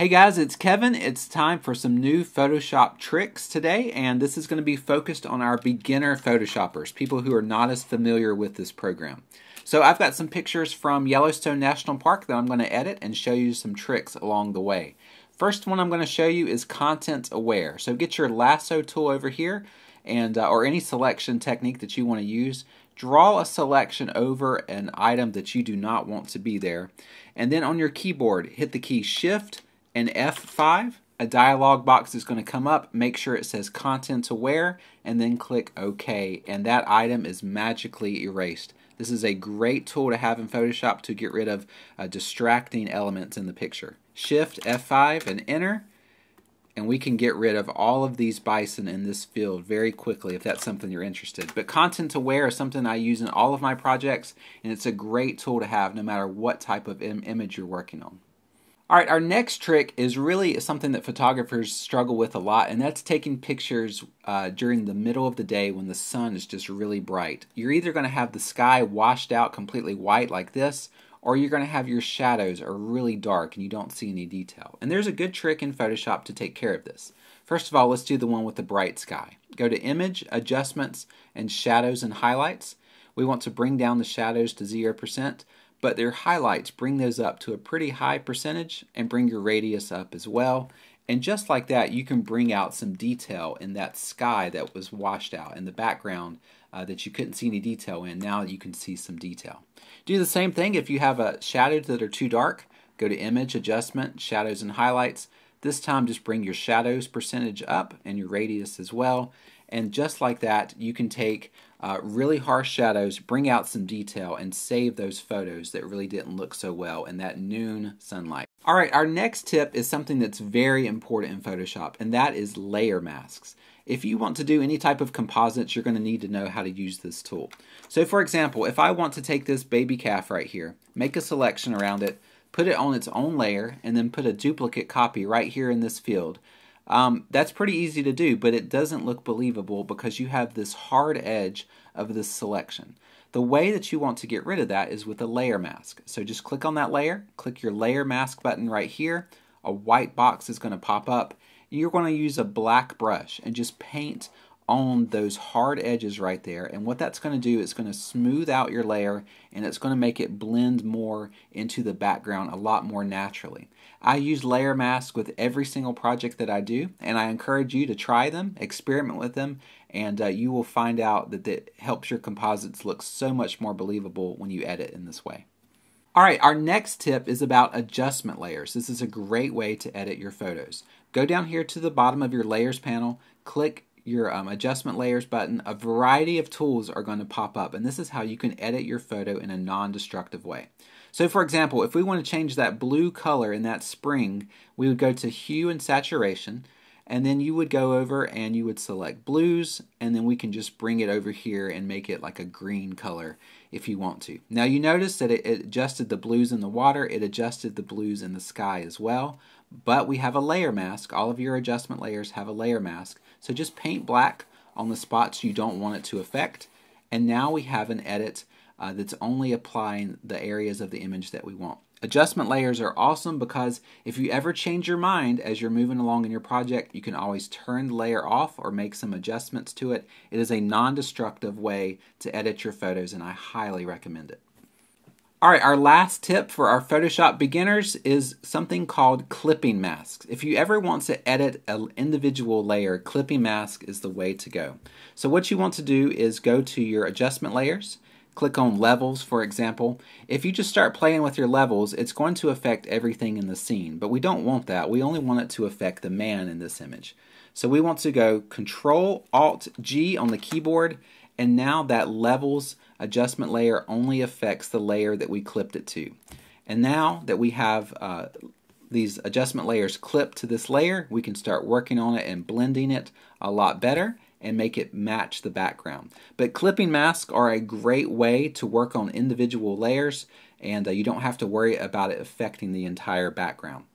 Hey guys, it's Kevin. It's time for some new Photoshop tricks today, and this is going to be focused on our beginner Photoshoppers, people who are not as familiar with this program. So I've got some pictures from Yellowstone National Park that I'm going to edit and show you some tricks along the way. First one I'm going to show you is content aware. So get your lasso tool over here and or any selection technique that you want to use. Draw a selection over an item that you do not want to be there, and then on your keyboard hit the key Shift and F5. A dialog box is going to come up. Make sure it says content aware and then click OK, and that item is magically erased. This is a great tool to have in Photoshop to get rid of distracting elements in the picture. Shift F5 and enter, and we can get rid of all of these bison in this field very quickly if that's something you're interested. But content aware is something I use in all of my projects, and it's a great tool to have no matter what type of image you're working on. Alright, our next trick is really something that photographers struggle with a lot, and that's taking pictures during the middle of the day when the sun is just really bright. You're either going to have the sky washed out completely white like this, or you're going to have your shadows are really dark and you don't see any detail. And there's a good trick in Photoshop to take care of this. First of all, let's do the one with the bright sky. Go to Image, Adjustments, and Shadows and Highlights. We want to bring down the shadows to 0%. But their highlights, bring those up to a pretty high percentage and bring your radius up as well. And just like that, you can bring out some detail in that sky that was washed out in the background that you couldn't see any detail in. Now you can see some detail. Do the same thing if you have shadows that are too dark. Go to Image, Adjustment, Shadows and Highlights. This time just bring your shadows percentage up and your radius as well. And just like that, you can take really harsh shadows, bring out some detail, and save those photos that really didn't look so well in that noon sunlight. Alright, our next tip is something that's very important in Photoshop, and that is layer masks. If you want to do any type of composites, you're going to need to know how to use this tool. So for example, if I want to take this baby calf right here, make a selection around it, put it on its own layer, and then put a duplicate copy right here in this field. That's pretty easy to do, but it doesn't look believable because you have this hard edge of this selection. The way that you want to get rid of that is with a layer mask. So just click on that layer, click your layer mask button right here. A white box is going to pop up. You're going to use a black brush and just paint on those hard edges right there, and what that's going to do is going to smooth out your layer, and it's going to make it blend more into the background a lot more naturally. I use layer masks with every single project that I do, and I encourage you to try them, experiment with them, and you will find out that it helps your composites look so much more believable when you edit in this way. Alright, our next tip is about adjustment layers. This is a great way to edit your photos. Go down here to the bottom of your layers panel, click your adjustment layers button. A variety of tools are going to pop up, and this is how you can edit your photo in a non-destructive way. So for example, if we want to change that blue color in that spring, we would go to Hue and Saturation, and then you would go over and you would select blues, and then we can just bring it over here and make it like a green color if you want to. Now you notice that it adjusted the blues in the water, it adjusted the blues in the sky as well, but we have a layer mask. All of your adjustment layers have a layer mask. So just paint black on the spots you don't want it to affect, and now we have an edit that's only applying the areas of the image that we want. Adjustment layers are awesome because if you ever change your mind as you're moving along in your project, you can always turn the layer off or make some adjustments to it. It is a non-destructive way to edit your photos, and I highly recommend it. Alright, our last tip for our Photoshop beginners is something called clipping masks. If you ever want to edit an individual layer, clipping mask is the way to go. So what you want to do is go to your adjustment layers, click on levels for example. If you just start playing with your levels, it's going to affect everything in the scene, but we don't want that. We only want it to affect the man in this image. So we want to go Control-Alt-G on the keyboard, and now that levels adjustment layer only affects the layer that we clipped it to. And now that we have these adjustment layers clipped to this layer, we can start working on it and blending it a lot better and make it match the background. But clipping masks are a great way to work on individual layers, and you don't have to worry about it affecting the entire background.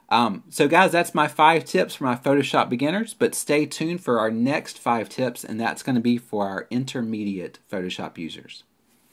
So guys, that's my 5 tips for my Photoshop beginners, but stay tuned for our next 5 tips, and that's going to be for our intermediate Photoshop users.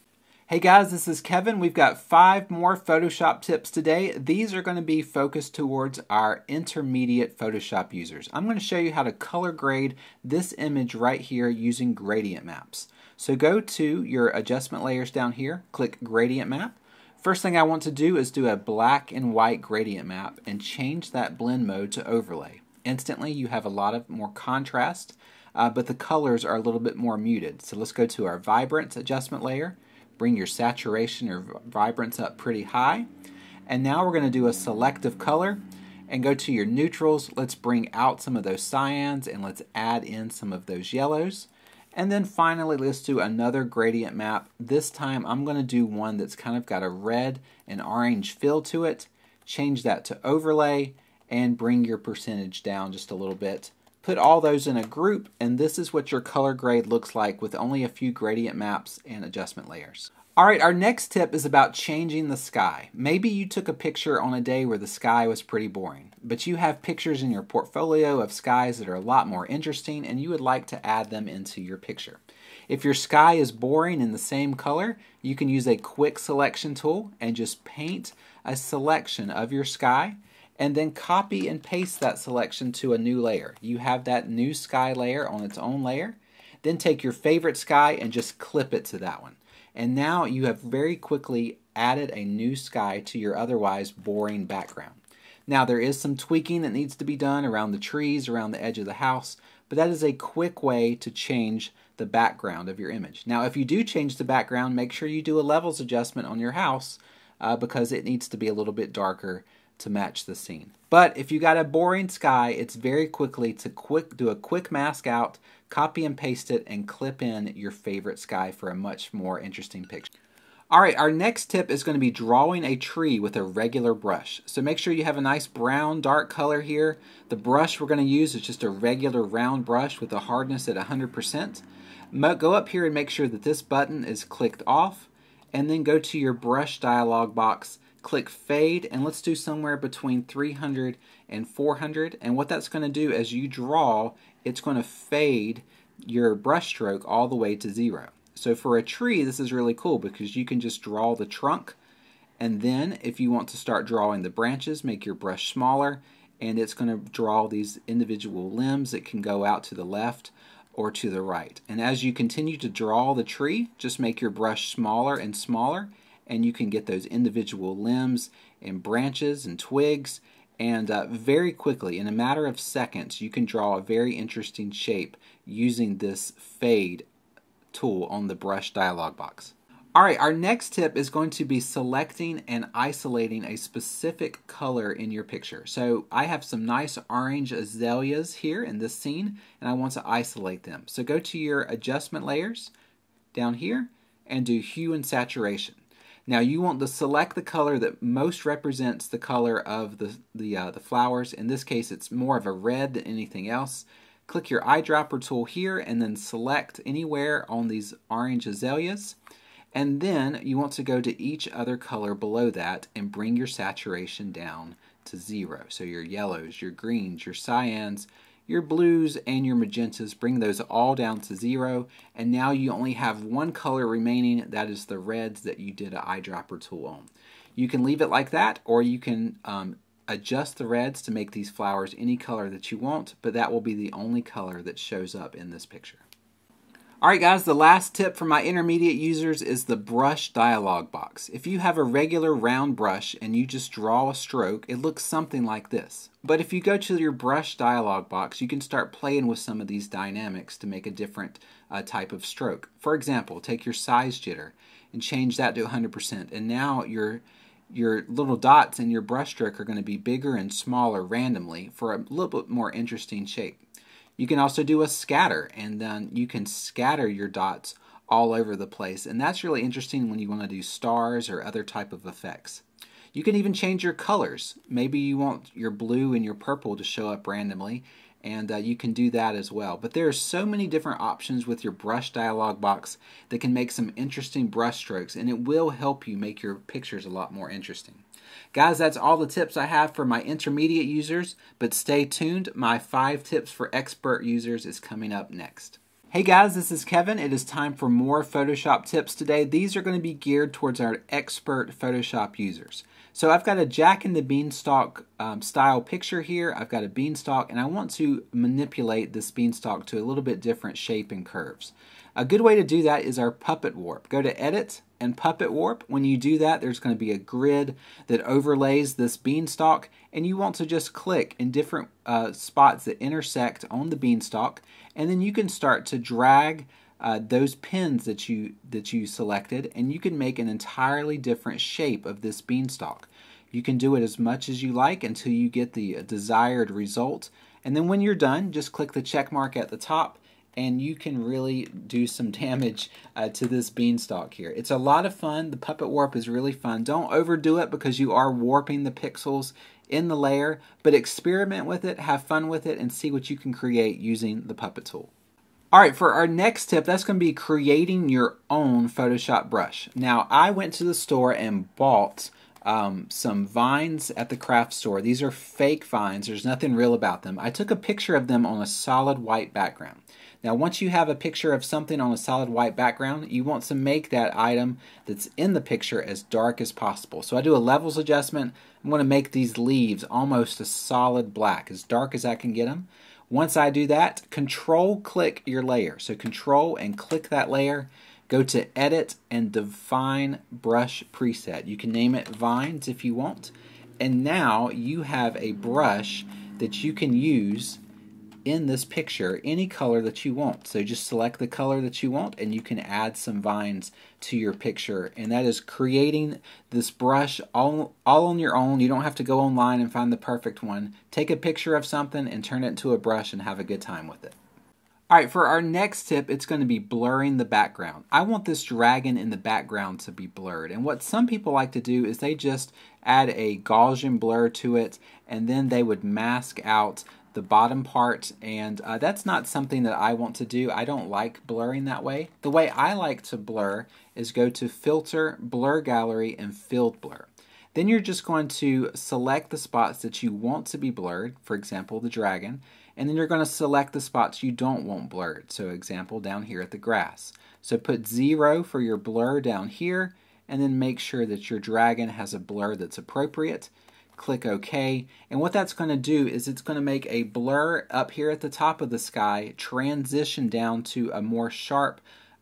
Hey guys, this is Kevin. We've got 5 more Photoshop tips today. These are going to be focused towards our intermediate Photoshop users. I'm going to show you how to color grade this image right here using gradient maps. So go to your adjustment layers down here, click gradient map. First thing I want to do is do a black and white gradient map and change that blend mode to overlay. Instantly you have a lot of more contrast, but the colors are a little bit more muted. So let's go to our vibrance adjustment layer. Bring your saturation or vibrance up pretty high. And now we're going to do a selective color and go to your neutrals. Let's bring out some of those cyans and let's add in some of those yellows. And then finally, let's do another gradient map. This time I'm going to do one that's kind of got a red and orange feel to it. Change that to overlay and bring your percentage down just a little bit. Put all those in a group, and this is what your color grade looks like with only a few gradient maps and adjustment layers. Alright, our next tip is about changing the sky. Maybe you took a picture on a day where the sky was pretty boring, but you have pictures in your portfolio of skies that are a lot more interesting and you would like to add them into your picture. If your sky is boring in the same color, you can use a quick selection tool and just paint a selection of your sky and then copy and paste that selection to a new layer. You have that new sky layer on its own layer. Then take your favorite sky and just clip it to that one. And now you have very quickly added a new sky to your otherwise boring background. Now there is some tweaking that needs to be done around the trees, around the edge of the house, but that is a quick way to change the background of your image. Now if you do change the background, make sure you do a levels adjustment on your house because it needs to be a little bit darker to match the scene. But if you got a boring sky, it's very quickly to do a quick mask out, copy and paste it, and clip in your favorite sky for a much more interesting picture. Alright, our next tip is going to be drawing a tree with a regular brush. So make sure you have a nice brown dark color here. The brush we're going to use is just a regular round brush with a hardness at 100%. Go up here and make sure that this button is clicked off, and then go to your brush dialog box. Click fade, and let's do somewhere between 300 and 400. And what that's going to do as you draw, it's going to fade your brush stroke all the way to 0. So for a tree, this is really cool because you can just draw the trunk, and then if you want to start drawing the branches, make your brush smaller, and it's going to draw these individual limbs that can go out to the left or to the right. And as you continue to draw the tree, just make your brush smaller and smaller, and you can get those individual limbs and branches and twigs, and very quickly, in a matter of seconds, you can draw a very interesting shape using this fade tool on the brush dialog box. Alright, our next tip is going to be selecting and isolating a specific color in your picture. So I have some nice orange azaleas here in this scene, and I want to isolate them. So go to your adjustment layers down here and do hue and saturation. Now you want to select the color that most represents the color of the flowers. In this case, it's more of a red than anything else. Click your eyedropper tool here and then select anywhere on these orange azaleas. And then you want to go to each other color below that and bring your saturation down to 0. So your yellows, your greens, your cyans, your blues, and your magentas, bring those all down to 0, and now you only have one color remaining. That is the reds that you did an eyedropper tool on. You can leave it like that, or you can adjust the reds to make these flowers any color that you want, but that will be the only color that shows up in this picture. Alright guys, the last tip for my intermediate users is the brush dialog box. If you have a regular round brush and you just draw a stroke, it looks something like this. But if you go to your brush dialog box, you can start playing with some of these dynamics to make a different type of stroke. For example, take your size jitter and change that to 100%, and now your little dots in your brush stroke are going to be bigger and smaller randomly for a little bit more interesting shape. You can also do a scatter, and then you can scatter your dots all over the place, and that's really interesting when you want to do stars or other type of effects. You can even change your colors. Maybe you want your blue and your purple to show up randomly, and you can do that as well. But there are so many different options with your brush dialog box that can make some interesting brush strokes, and it will help you make your pictures a lot more interesting. Guys, that's all the tips I have for my intermediate users, but stay tuned. My 5 tips for expert users is coming up next. Hey guys, this is Kevin. It is time for more Photoshop tips today. These are going to be geared towards our expert Photoshop users. So I've got a Jack and the Beanstalk style picture here. I've got a beanstalk and I want to manipulate this beanstalk to a little bit different shape and curves. A good way to do that is our puppet warp. Go to Edit and Puppet Warp. When you do that, there's going to be a grid that overlays this beanstalk, and you want to just click in different spots that intersect on the beanstalk, and then you can start to drag those pins that you selected, and you can make an entirely different shape of this beanstalk. You can do it as much as you like until you get the desired result, and then when you're done, just click the check mark at the top, and you can really do some damage to this beanstalk here. It's a lot of fun. The puppet warp is really fun. Don't overdo it because you are warping the pixels in the layer, but experiment with it, have fun with it, and see what you can create using the puppet tool. Alright, for our next tip, that's going to be creating your own Photoshop brush. Now, I went to the store and bought some vines at the craft store. These are fake vines. There's nothing real about them. I took a picture of them on a solid white background. Now, once you have a picture of something on a solid white background, you want to make that item that's in the picture as dark as possible. So I do a levels adjustment. I'm going to make these leaves almost a solid black, as dark as I can get them. Once I do that, Control click your layer. So Control and click that layer. Go to Edit and Define Brush Preset. You can name it Vines if you want. And now you have a brush that you can use in this picture any color that you want. So just select the color that you want and you can add some vines to your picture, and that is creating this brush all on your own. You don't have to go online and find the perfect one. Take a picture of something and turn it into a brush and have a good time with it. Alright, for our next tip, it's going to be blurring the background. I want this dragon in the background to be blurred, and what some people like to do is they just add a Gaussian blur to it and then they would mask out the bottom part, and that's not something that I want to do. I don't like blurring that way. The way I like to blur is go to Filter, Blur Gallery, and Field Blur. Then you're just going to select the spots that you want to be blurred, for example, the dragon, and then you're going to select the spots you don't want blurred. So example, down here at the grass. So put 0 for your blur down here, and then make sure that your dragon has a blur that's appropriate. Click OK, and what that's going to do is it's going to make a blur up here at the top of the sky transition down to a more sharp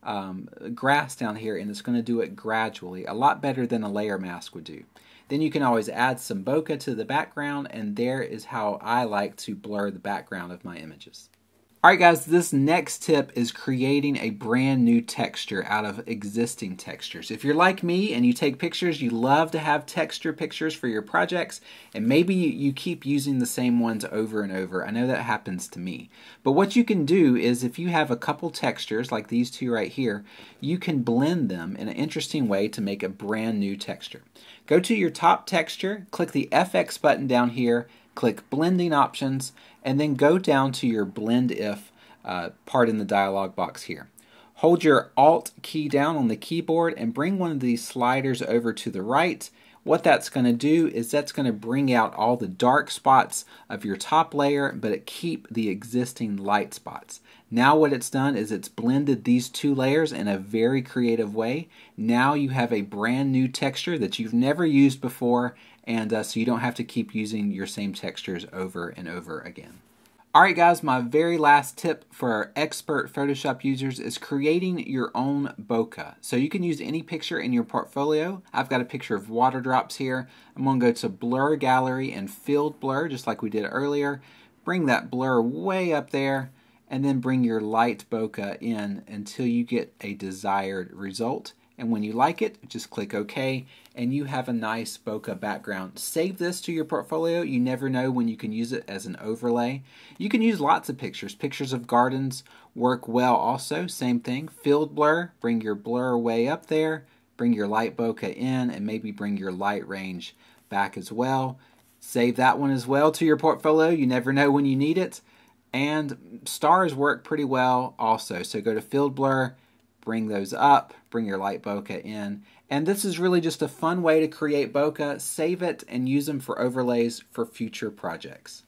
grass down here, and it's going to do it gradually, a lot better than a layer mask would do. Then you can always add some bokeh to the background, and there is how I like to blur the background of my images. Alright guys, this next tip is creating a brand new texture out of existing textures. If you're like me and you take pictures, you love to have texture pictures for your projects, and maybe you keep using the same ones over and over. I know that happens to me. But what you can do is if you have a couple textures, like these two right here, you can blend them in an interesting way to make a brand new texture. Go to your top texture, click the FX button down here, click Blending Options, and then go down to your Blend If part in the dialog box here. Hold your Alt key down on the keyboard and bring one of these sliders over to the right. What that's going to do is that's going to bring out all the dark spots of your top layer, but it keep the existing light spots. Now what it's done is it's blended these two layers in a very creative way. Now you have a brand new texture that you've never used before, and so you don't have to keep using your same textures over and over again. Alright guys, my very last tip for our expert Photoshop users is creating your own bokeh. So you can use any picture in your portfolio. I've got a picture of water drops here. I'm going to go to Blur Gallery and Field Blur, just like we did earlier. Bring that blur way up there, and then bring your light bokeh in until you get a desired result. And when you like it, just click OK, and you have a nice bokeh background. Save this to your portfolio. You never know when you can use it as an overlay. You can use lots of pictures. Pictures of gardens work well also. Same thing. Field blur, bring your blur way up there, bring your light bokeh in, and maybe bring your light range back as well. Save that one as well to your portfolio. You never know when you need it. And stars work pretty well also. So go to Field Blur, bring those up, bring your light bokeh in, and this is really just a fun way to create bokeh. Save it and use them for overlays for future projects.